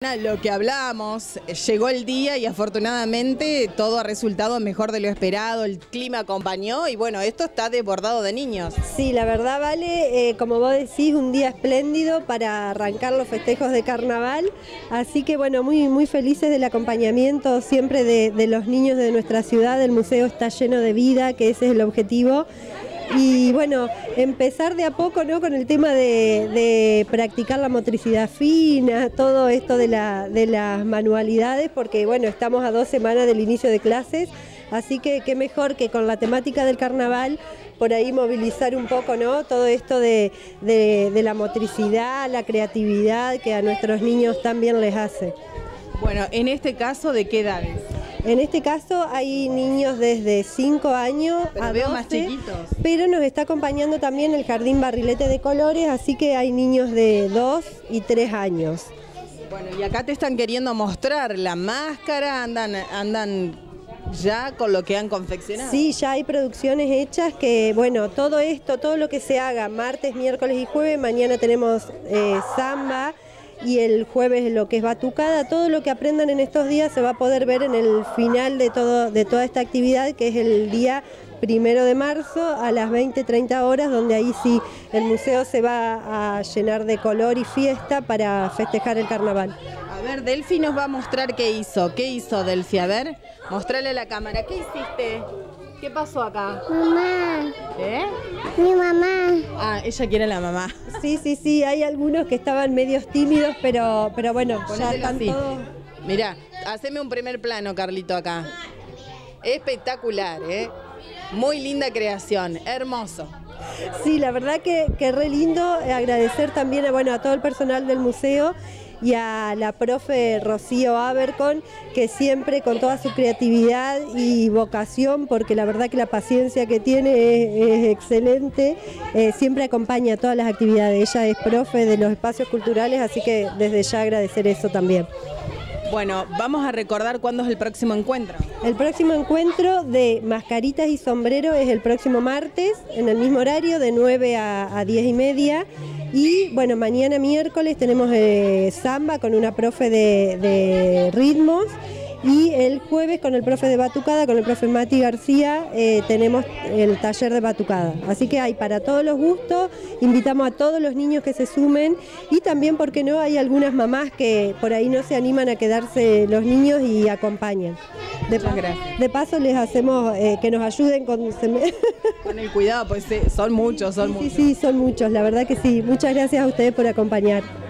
Lo que hablábamos, llegó el día y afortunadamente todo ha resultado mejor de lo esperado, el clima acompañó y bueno, esto está desbordado de niños. Sí, la verdad Vale, como vos decís, un día espléndido para arrancar los festejos de carnaval, así que bueno, muy felices del acompañamiento siempre de los niños de nuestra ciudad. El museo está lleno de vida, que ese es el objetivo. Y bueno, empezar de a poco, ¿no?, con el tema de practicar la motricidad fina, todo esto de las manualidades, porque bueno, estamos a 2 semanas del inicio de clases, así que qué mejor que con la temática del carnaval, por ahí movilizar un poco, ¿no?, todo esto de la motricidad, la creatividad que a nuestros niños también les hace. Bueno, en este caso, ¿de qué edades? En este caso hay niños desde 5 años a 12, más chiquitos. Pero nos está acompañando también el Jardín Barrilete de Colores, así que hay niños de 2 y 3 años. Bueno, y acá te están queriendo mostrar la máscara, andan ya con lo que han confeccionado. Sí, ya hay producciones hechas que, bueno, todo esto, todo lo que se haga martes, miércoles y jueves, mañana tenemos samba, y el jueves lo que es batucada, todo lo que aprendan en estos días se va a poder ver en el final de toda esta actividad, que es el día 1 de marzo a las 20:30 horas, donde ahí sí el museo se va a llenar de color y fiesta para festejar el carnaval. A ver, Delphi nos va a mostrar qué hizo. ¿Qué hizo Delphi? A ver, mostrale a la cámara. ¿Qué hiciste? ¿Qué pasó acá? Mamá. ¿Eh? Mi mamá. Ah, ella quiere a la mamá. Sí, hay algunos que estaban medios tímidos, pero bueno, ya Ponéselo están así. todos. Mirá, haceme un primer plano, Carlito, acá. Espectacular, ¿eh? Muy linda creación, hermoso. Sí, la verdad que re lindo. Agradecer también a todo el personal del museo y a la profe Rocío Abercon, que siempre con toda su creatividad y vocación, porque la verdad que la paciencia que tiene es excelente, siempre acompaña todas las actividades. Ella es profe de los espacios culturales, así que desde ya agradecer eso también. Bueno, vamos a recordar cuándo es el próximo encuentro. El próximo encuentro de Mascaritas y Sombrero es el próximo martes, en el mismo horario, de 9 a 10:30. Y bueno, mañana miércoles tenemos samba con una profe de ritmos. Y el jueves con el profe de batucada, con el profe Mati García, tenemos el taller de batucada. Así que hay para todos los gustos, invitamos a todos los niños que se sumen y también, ¿por qué no?, hay algunas mamás que por ahí no se animan a quedarse los niños y acompañan. De paso les hacemos que nos ayuden con el cuidado, pues son muchos, Sí, son muchos, la verdad que sí. Muchas gracias a ustedes por acompañar.